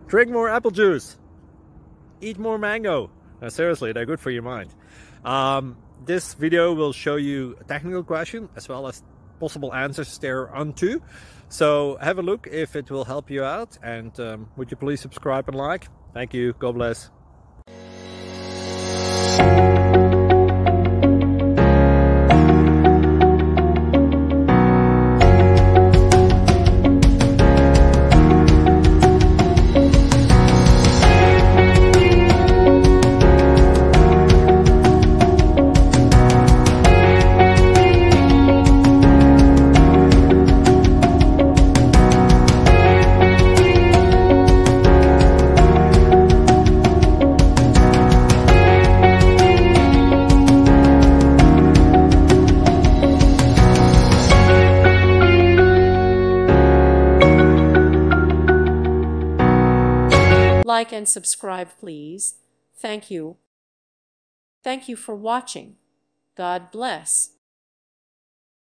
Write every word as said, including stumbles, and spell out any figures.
Drink more apple juice. Eat more mango. No, seriously, they're good for your mind. Um, this video will show you a technical question as well as possible answers thereunto. So have a look if it will help you out, and um, would you please subscribe and like? Thank you. God bless. Like and subscribe, please. Thank you. Thank you for watching. God bless.